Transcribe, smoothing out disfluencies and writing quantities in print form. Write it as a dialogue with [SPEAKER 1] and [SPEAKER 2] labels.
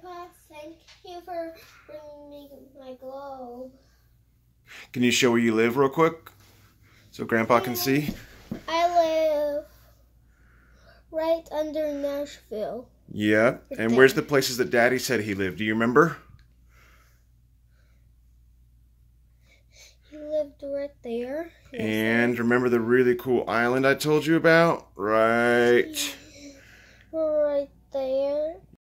[SPEAKER 1] Grandpa, thank you for bringing me my globe.
[SPEAKER 2] Can you show where you live real quick so Grandpa can see?
[SPEAKER 1] I live right under Nashville.
[SPEAKER 2] Yeah.
[SPEAKER 1] Right
[SPEAKER 2] And
[SPEAKER 1] there.
[SPEAKER 2] where's the places that Daddy said he lived? Do you remember?
[SPEAKER 1] He lived right there. Yes,
[SPEAKER 2] And remember the really cool island I told you about? Right.
[SPEAKER 1] right there.